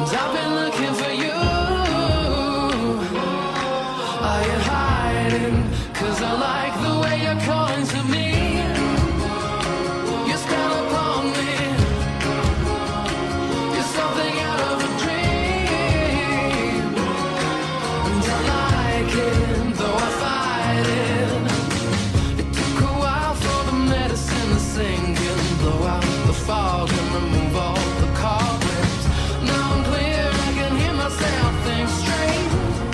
I've been looking for you. Are you hiding? 'Cause I like the way you're calling to me. You spell upon me. You're something out of a dream. And I like it, though I fight it. It took a while for the medicine to sink and blow out the fog and remove all the cobwebs. Now I'm clear, I can hear myself think straight.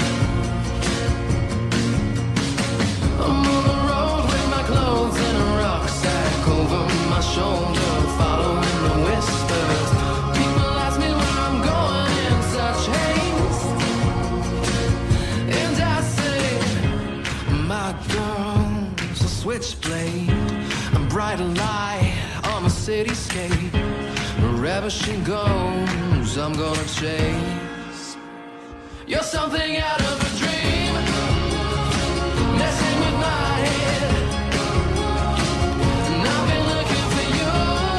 I'm on the road with my clothes in a rucksack over my shoulder, following the whispers. People ask me where I'm going in such haste, and I say, my girl's a switchblade, a bright light on the cityscape. Wherever she goes, I'm gonna chase. You're something out of a dream, messing with my head. And I've been looking for you.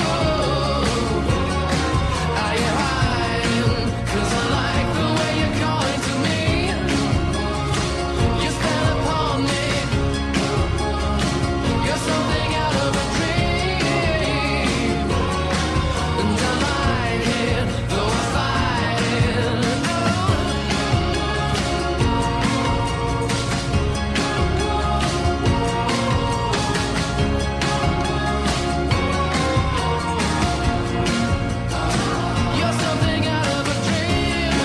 Are you hiding? 'Cause I like the way you're calling to me. You spell upon me. You're something out of a dream. And I like it, though I fight it. You're something out of a dream.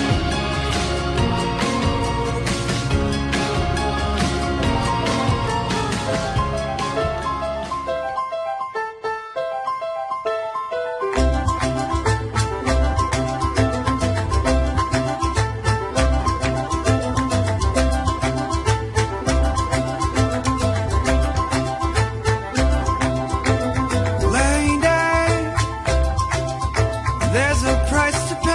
Lady, there's a price to pay.